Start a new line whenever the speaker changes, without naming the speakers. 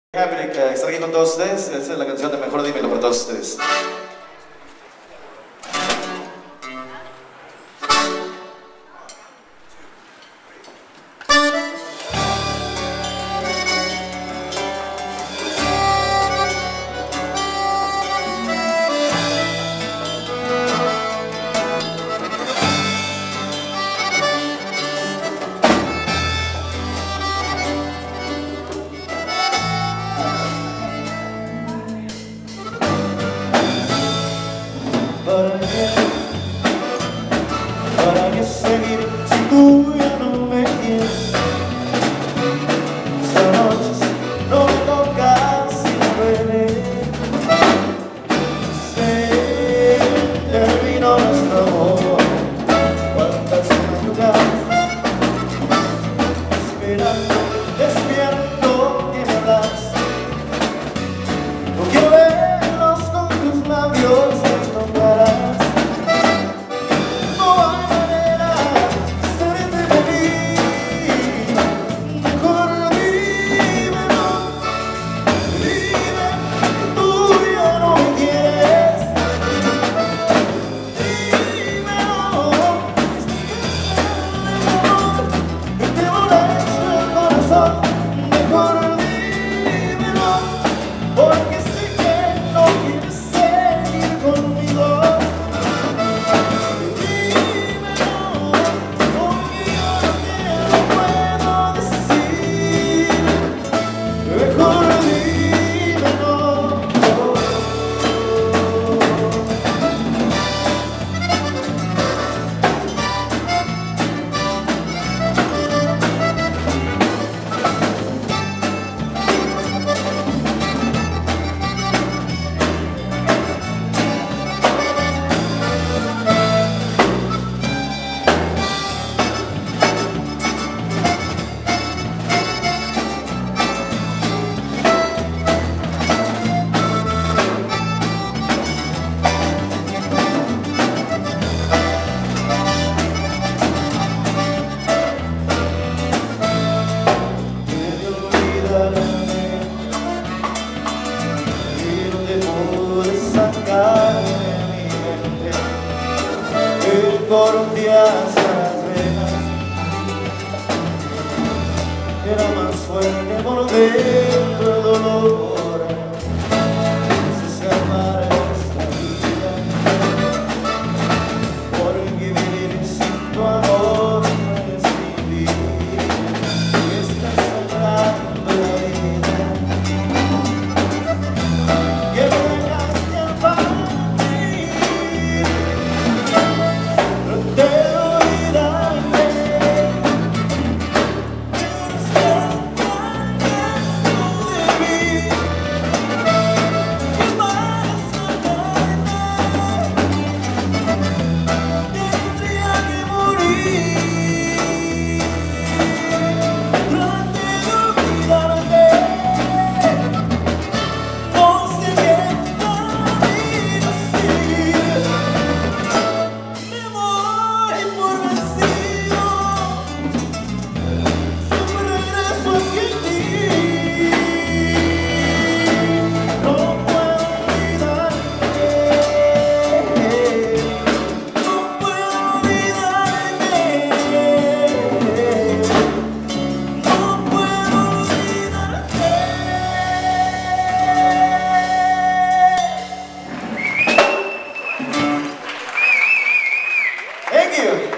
Happy de estar aquí con todos ustedes. Esta es la canción de Mejor Dimelo para todos ustedes.
¿Para qué seguir si tú ya no me quieres? Esta noche no me toca sin beber. Se terminó nuestro amor. Cuántas madrugadas esperando, despierto que me hablas. No quiero verlos con tus labios, me nombrarás. Por un día hasta las venas era más fuerte por dentro el dolor. Se escapar esta vida porque vivir sin tu amor no es vivir. Y estás sangrando la vida que me dejaste al partir. Trate olvidarte, pero estás tan lejos de mí. ¿Qué más sacarme? Tendría que morir. Trate de olvidarte, no sé qué camino seguir. Me voy por vencido, siempre regreso hacia ti. No puedo olvidarte, no puedo olvidarme, no puedo olvidarte.
Thank you.